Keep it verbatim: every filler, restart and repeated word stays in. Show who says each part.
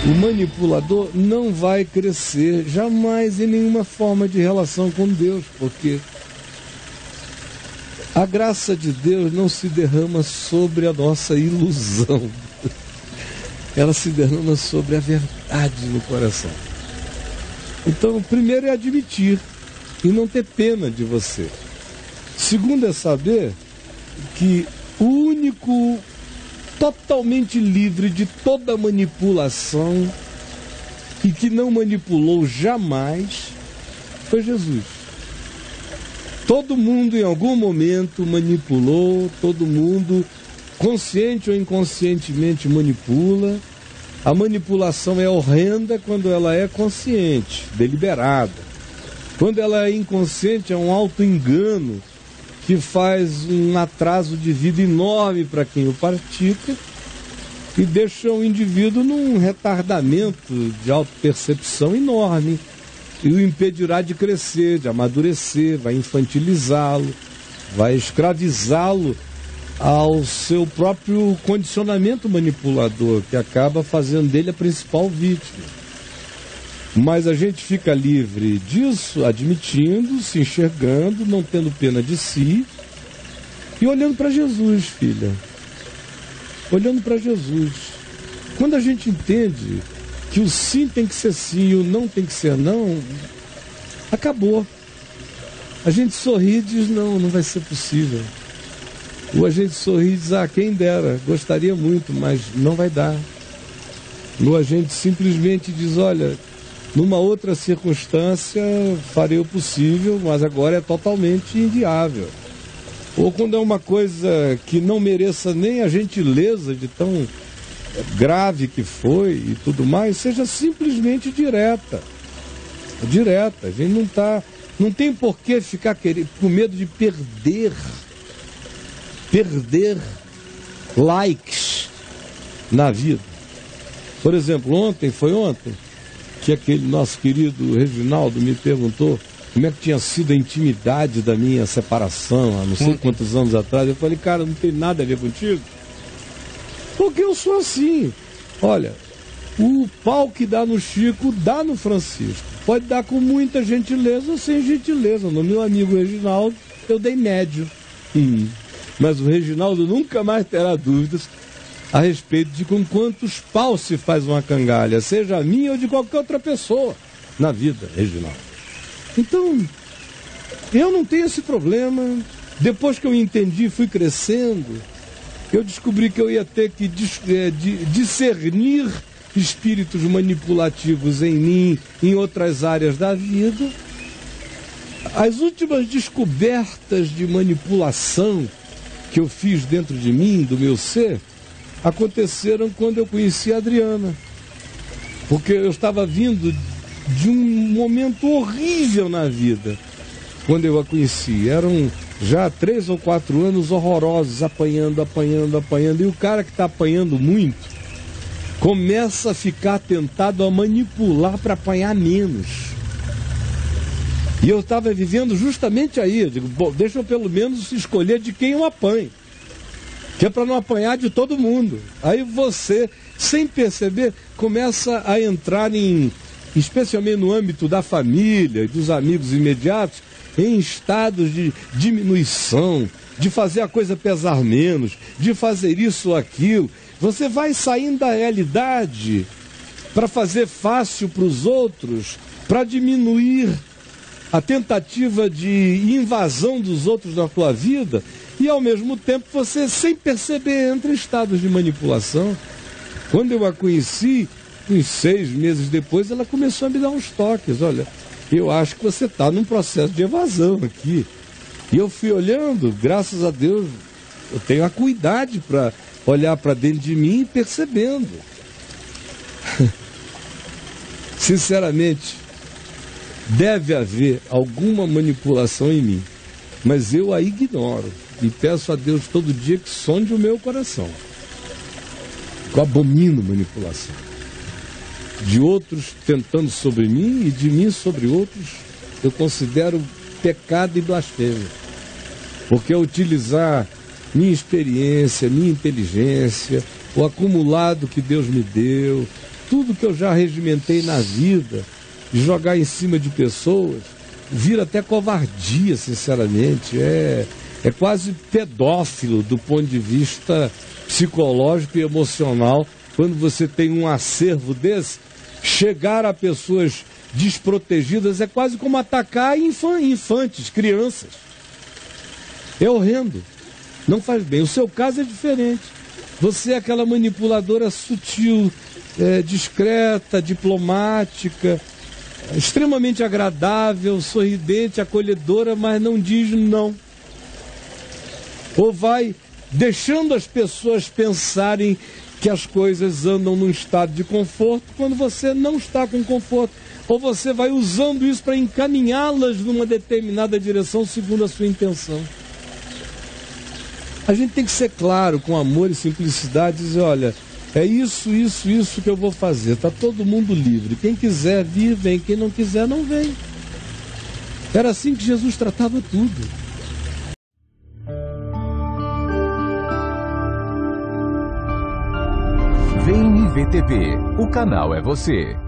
Speaker 1: O manipulador não vai crescer jamais em nenhuma forma de relação com Deus, porque a graça de Deus não se derrama sobre a nossa ilusão. Ela se derrama sobre a verdade no coração. Então, o primeiro é admitir e não ter pena de você. Segundo é saber que o único totalmente livre de toda manipulação e que não manipulou jamais foi Jesus. Todo mundo em algum momento manipulou, todo mundo, consciente ou inconscientemente, manipula. A manipulação é horrenda quando ela é consciente, deliberada. Quando ela é inconsciente, é um auto-engano que faz um atraso de vida enorme para quem o pratica e deixa o indivíduo num retardamento de autopercepção enorme e o impedirá de crescer, de amadurecer, vai infantilizá-lo, vai escravizá-lo ao seu próprio condicionamento manipulador, que acaba fazendo dele a principal vítima. Mas a gente fica livre disso, admitindo, se enxergando, não tendo pena de si e olhando para Jesus, filha. Olhando para Jesus. Quando a gente entende que o sim tem que ser sim e o não tem que ser não, acabou. A gente sorri e diz, não, não vai ser possível. Ou a gente sorri e diz, ah, quem dera, gostaria muito, mas não vai dar. Ou a gente simplesmente diz, olha, numa outra circunstância farei o possível, mas agora é totalmente inviável. Ou quando é uma coisa que não mereça nem a gentileza de tão grave que foi e tudo mais, seja simplesmente direta. Direta. A gente não tá, não tem por que ficar querendo, com medo de perder, perder likes na vida. Por exemplo, ontem, foi ontem, que aquele nosso querido Reginaldo me perguntou como é que tinha sido a intimidade da minha separação há não sei quantos anos atrás. Eu falei, cara, não tem nada a ver contigo. Porque eu sou assim. Olha, o pau que dá no Chico, dá no Francisco. Pode dar com muita gentileza ou sem gentileza. No meu amigo Reginaldo, eu dei médio. Hum. Mas o Reginaldo nunca mais terá dúvidas a respeito de com quantos paus se faz uma cangalha, seja a minha ou de qualquer outra pessoa na vida, Reginaldo. Então, eu não tenho esse problema. Depois que eu entendi, fui crescendo, eu descobri que eu ia ter que dis, é, de, discernir espíritos manipulativos em mim, em outras áreas da vida. As últimas descobertas de manipulação que eu fiz dentro de mim, do meu ser, aconteceram quando eu conheci a Adriana. Porque eu estava vindo de um momento horrível na vida quando eu a conheci. Eram já três ou quatro anos horrorosos, apanhando, apanhando, apanhando. E o cara que está apanhando muito começa a ficar tentado a manipular para apanhar menos. E eu estava vivendo justamente aí. Eu digo, bom, deixa eu pelo menos escolher de quem eu apanho, que é para não apanhar de todo mundo. Aí você, sem perceber, começa a entrar em, especialmente no âmbito da família, dos amigos imediatos, em estados de diminuição, de fazer a coisa pesar menos, de fazer isso ou aquilo. Você vai saindo da realidade para fazer fácil para os outros, para diminuir a tentativa de invasão dos outros na tua vida. E ao mesmo tempo você, sem perceber, entra em estados de manipulação. Quando eu a conheci, uns seis meses depois, ela começou a me dar uns toques. Olha, eu acho que você está num processo de evasão aqui. E eu fui olhando, graças a Deus, eu tenho a cuidade para olhar para dentro de mim e percebendo. Sinceramente, deve haver alguma manipulação em mim, mas eu a ignoro. E peço a Deus todo dia que sonde o meu coração. Eu abomino manipulação. De outros tentando sobre mim e de mim sobre outros, eu considero pecado e blasfêmia. Porque é utilizar minha experiência, minha inteligência, o acumulado que Deus me deu, tudo que eu já regimentei na vida, de jogar em cima de pessoas, vira até covardia, sinceramente. É, é quase pedófilo do ponto de vista psicológico e emocional, quando você tem um acervo desse, chegar a pessoas desprotegidas é quase como atacar infantes, crianças. É horrendo. Não faz bem. O seu caso é diferente. Você é aquela manipuladora sutil, é, discreta, diplomática, extremamente agradável, sorridente, acolhedora, mas não diz não. Ou vai deixando as pessoas pensarem que as coisas andam num estado de conforto quando você não está com conforto. Ou você vai usando isso para encaminhá-las numa determinada direção segundo a sua intenção. A gente tem que ser claro, com amor e simplicidade, dizer, olha, é isso, isso, isso que eu vou fazer. Está todo mundo livre. Quem quiser vir, vem. Quem não quiser, não vem. Era assim que Jesus tratava tudo.
Speaker 2: V N V T V, o canal é você.